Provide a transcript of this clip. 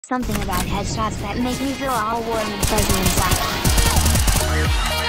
Something about headshots that make me feel all warm and fuzzy inside.